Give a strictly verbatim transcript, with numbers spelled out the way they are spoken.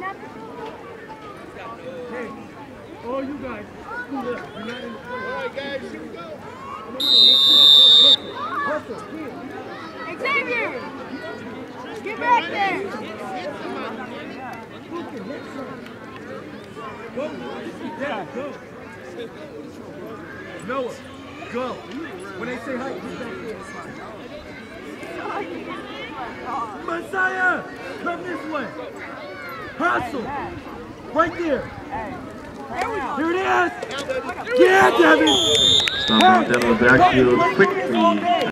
All you guys, scoot up. You're not in the front. All right, guys, here we go. Hustle, here. Xavier! Get back there! Go. Yeah, go. Noah, go. When they say hi, get back there. Messiah, come this way. Hustle. Right there. Here it is. Yeah, Devin. Stop on Devin backfield quick feed.